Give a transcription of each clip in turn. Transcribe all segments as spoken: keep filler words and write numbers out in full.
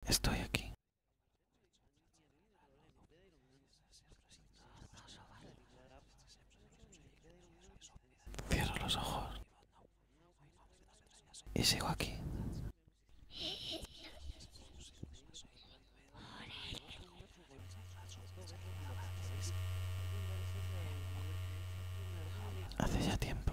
Estoy aquí. Cierro los ojos y sigo aquí. Hace ya tiempo.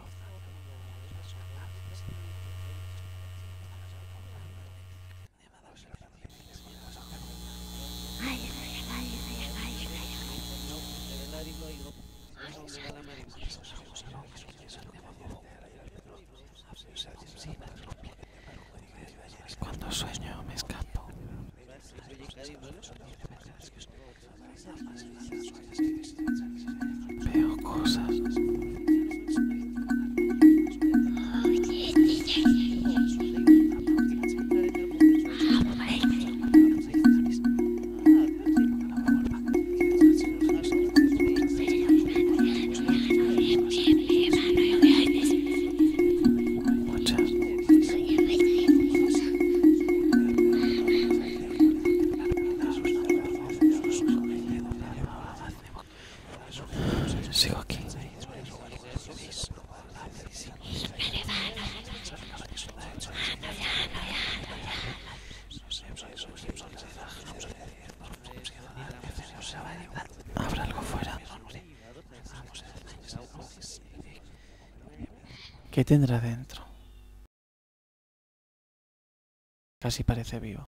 Cuando sueño me escapo. Veo cosas. Muchas. Sigo aquí. Habrá algo fuera. ¿Qué tendrá dentro? Casi parece vivo.